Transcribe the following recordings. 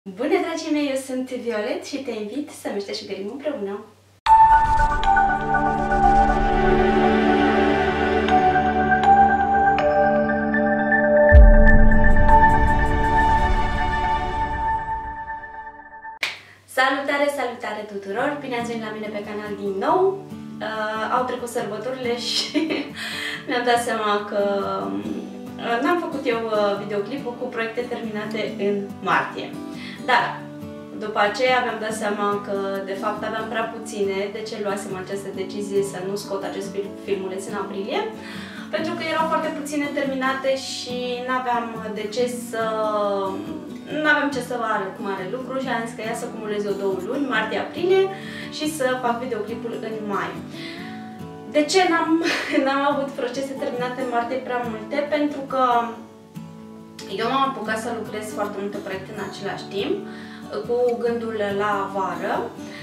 Bună, dragii mei, eu sunt Violet și te invit să meșteșugărim împreună! Salutare, salutare tuturor! Bine ați venit la mine pe canal din nou! Au trecut sărbătorile și mi-am dat seama că n-am făcut eu videoclipul cu proiecte terminate în martie. Dar după aceea mi-am dat seama că de fapt aveam prea puține, de ce luasem această decizie să nu scot acest filmuleț în aprilie, pentru că erau foarte puține terminate și n-aveam ce să vă arăt mare lucru și am zis că ia să acumulez eu 2 luni, martie-aprilie, și să fac videoclipul în mai. De ce n-am avut procese terminate în martie prea multe? Pentru că eu m-am apucat să lucrez foarte multe proiecte în același timp, cu gândul la vară.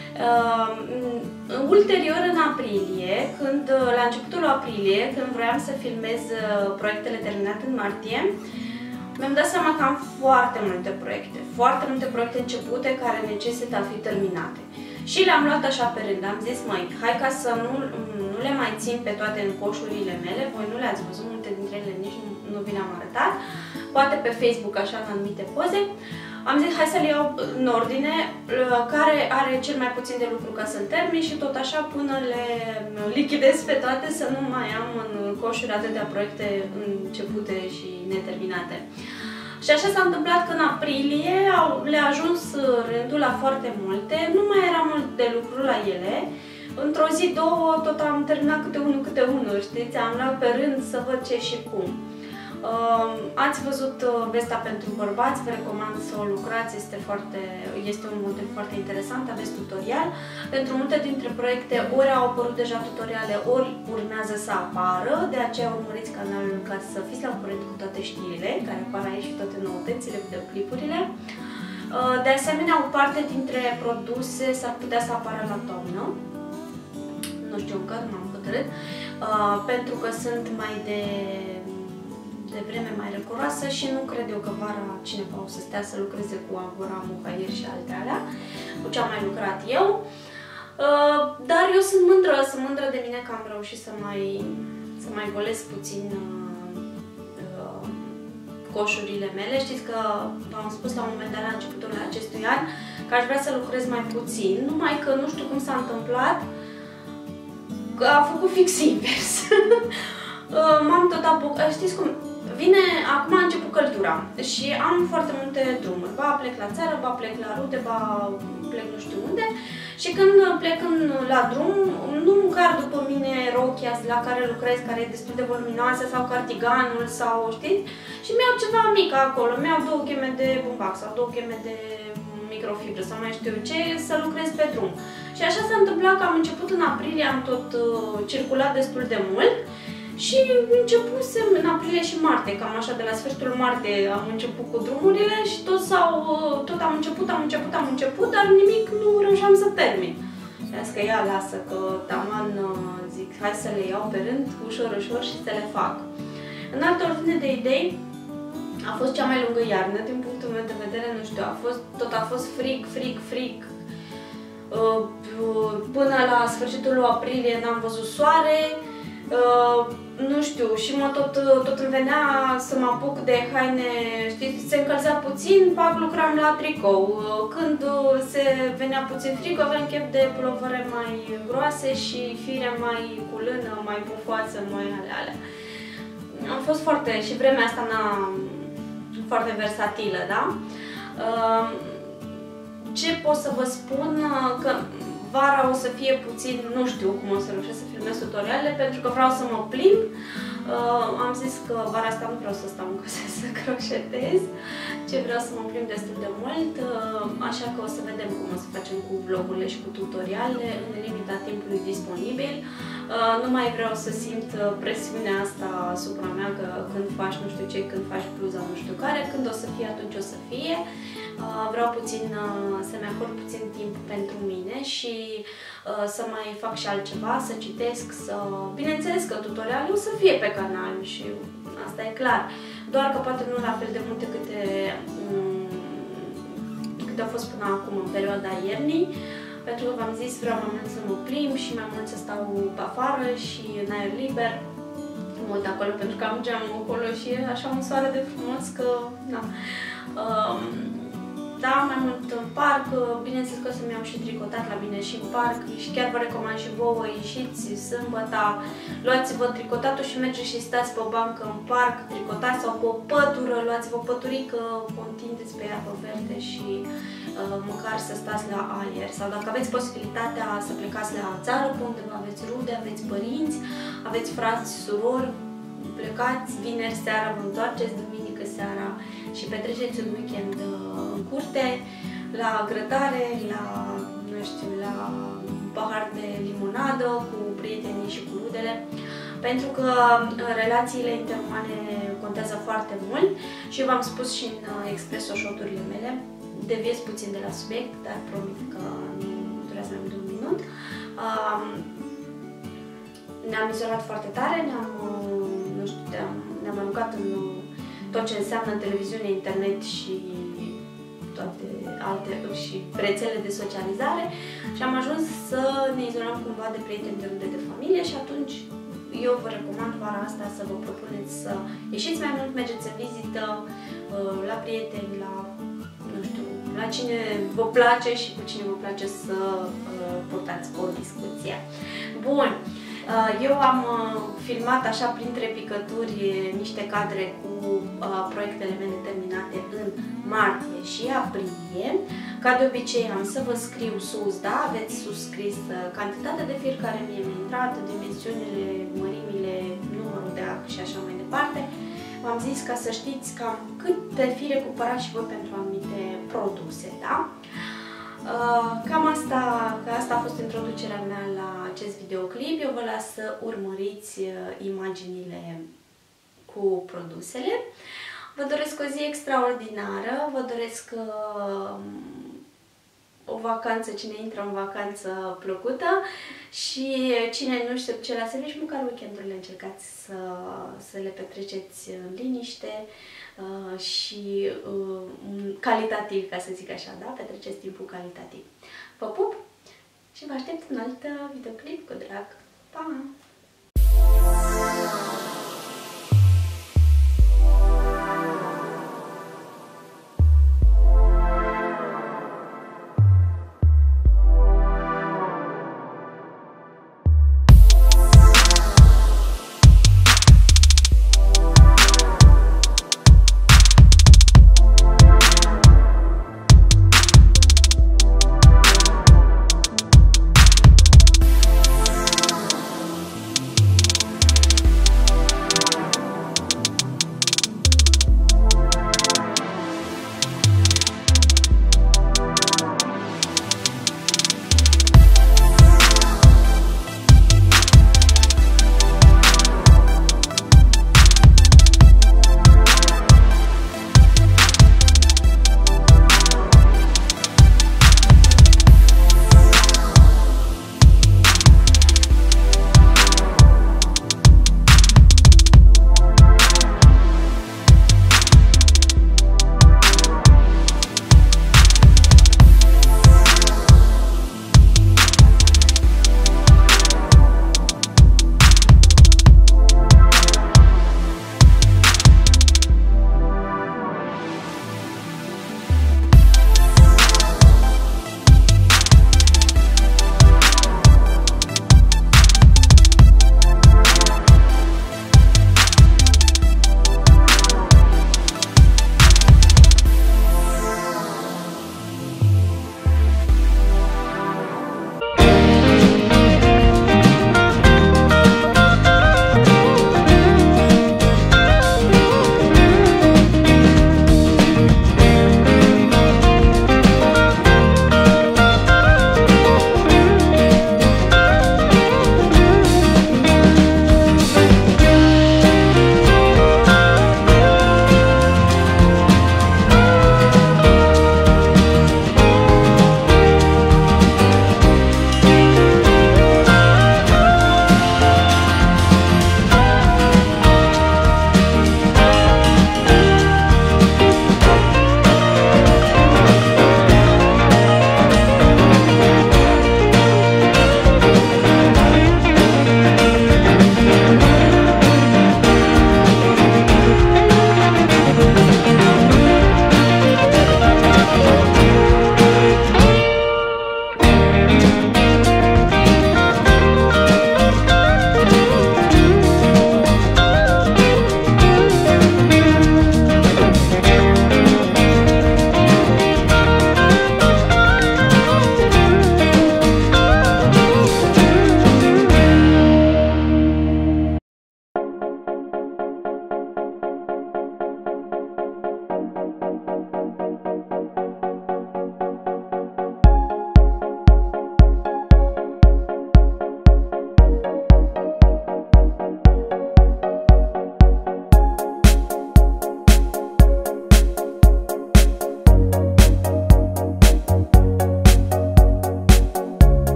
Ulterior, în aprilie, la începutul aprilie, când vroiam să filmez proiectele terminate în martie, mi-am dat seama că am foarte multe proiecte începute care necesită a fi terminate. Și le-am luat așa pe rând, am zis, măi, hai ca să nu le mai țin pe toate în coșurile mele, voi nu le-ați văzut, multe dintre ele nici nu vi le-am arătat, poate pe Facebook așa în anumite poze. Am zis, hai să le iau în ordine, care are cel mai puțin de lucru ca să-l termin și tot așa până le lichidez pe toate, să nu mai am în coșuri atâtea proiecte începute și neterminate. Și așa s-a întâmplat că în aprilie le-a ajuns rândul la foarte multe, nu mai era mult de lucru la ele. Într-o zi, două, tot am terminat câte unul, știți? Am luat pe rând să văd ce și cum. Ați văzut Vesta pentru bărbați, vă recomand să o lucrați, este un model foarte interesant, aveți tutorial. Pentru multe dintre proiecte ori au apărut deja tutoriale, ori urmează să apară, de aceea urmăriți canalul ca să fiți la curent cu toate știrile care apar aici și toate noutățile, videoclipurile. De asemenea, o parte dintre produse s-ar putea să apară la toamnă, nu știu încă, nu m-am hotărât, pentru că sunt mai de vreme mai răcoroasă și nu cred eu că vara cineva o să stea să lucreze cu Agora, Mucaier și alte alea, cu ce am mai lucrat eu. Dar eu sunt mândră de mine că am reușit să mai golesc puțin coșurile mele. Știți că v-am spus la un moment dat la începutul acestui an că aș vrea să lucrez mai puțin, numai că nu știu cum s-a întâmplat, că a făcut fix invers. M-am tot apucat, știți cum? Acum a început căldura și am foarte multe drumuri. Ba plec la țară, ba plec la rude, ba plec nu știu unde. Și când plec la drum, nu car după mine rochia la care lucrez, care e destul de voluminoasă, sau cardiganul, sau știți? Și mi-au ceva mic acolo, mi-au 2 cheme de bumbac sau 2 cheme de microfibră sau mai știu ce, să lucrez pe drum. Și așa s-a întâmplat că am început în aprilie, am tot circulat destul de mult. Și începusem în aprilie și martie, cam așa, de la sfârșitul martie am început cu drumurile și tot am început, dar nimic nu reușeam să termin. Zic că ia, lasă, că taman, zic, hai să le iau pe rând, ușor, ușor și să le fac. În altă ordine de idei, a fost cea mai lungă iarnă, din punctul meu de vedere, nu știu, a fost frig. Până la sfârșitul lui aprilie n-am văzut soare. Nu știu, și tot îmi venea să mă apuc de haine, știți, se încălzea puțin, lucram la tricou. Când se venea puțin frig, aveam chef de pulovere mai groase și fire mai cu lână, mai pufoasă, mai alea. Am fost și vremea asta foarte versatilă, da? Ce pot să vă spun? Că vara o să fie puțin, nu știu cum o să reușesc să filmez tutorialele, pentru că vreau să mă plimb. Am zis că vara asta nu vreau să stau în casă să croșetez, ci vreau să mă plimb destul de mult, așa că o să vedem cum o să facem cu vlogurile și cu tutorialele în limita timpului disponibil. Nu mai vreau să simt presiunea asta asupra mea că când faci nu știu ce, când faci bluza nu știu care, când o să fie, atunci o să fie. Vreau să-mi acord puțin timp pentru mine și să mai fac și altceva, să citesc, bineînțeles că tutorialul o să fie pe canal și asta e clar, doar că poate nu la fel de multe câte decât a fost până acum în perioada iernii, pentru că v-am zis, vreau mai mult să mă plimb și mai mult să stau pe afară și în aer liber. Mă uit acolo pentru că am geamul acolo și e așa un soare de frumos că, da. Da, mai mult în parc, bineînțeles că o să-mi iau și tricotat la mine și în parc și chiar vă recomand și vouă, ieșiți sâmbătă, luați-vă tricotatul și mergeți și stați pe o bancă în parc, tricotați sau pe o pătură, luați-vă păturică, o întindeți pe apă verde și măcar să stați la aer. Sau dacă aveți posibilitatea să plecați la țară, pe undeva aveți rude, aveți părinți, aveți frați, surori, plecați vineri seara, vă întoarceți duminică seara și petreceți un weekend în curte, la grătare, la, nu știu, la un pahar de limonadă cu prietenii și cu rudele, pentru că relațiile interumane contează foarte mult și v-am spus și în Expresso Shot-urile mele, deviez puțin de la subiect, dar promit că nu durează mai mult de un minut. Ne-am izolat foarte tare, ne-am aruncat în tot ce înseamnă televiziune, internet și toate alte și rețele de socializare și am ajuns să ne izolăm cumva de prieteni, de rude, de familie și atunci eu vă recomand vara asta să vă propuneți să ieșiți mai mult, mergeți în vizită la prieteni, la, nu știu, la cine vă place și cu cine vă place să purtați o discuție. Bun. Eu am filmat așa printre picături niște cadre cu proiectele mele terminate în martie și aprilie. Ca de obicei am să vă scriu sus, da? Aveți suscris cantitatea de fir care mi-e intrat, dimensiunile, mărimile, numărul de ac și așa mai departe. V-am zis ca să știți cam câte fire cumpărați și voi pentru anumite produse, da? Cam asta a fost introducerea mea la acest videoclip. Eu vă las să urmăriți imaginile cu produsele. Vă doresc o zi extraordinară, vă doresc o vacanță, cine intră în vacanță plăcută și cine nu știe ce la serviciu, măcar weekendurile încercați să le petreceți în liniște și calitativ, ca să zic așa, da? Petreceți timpul calitativ. Vă pup și vă aștept în alt videoclip cu drag. Pa!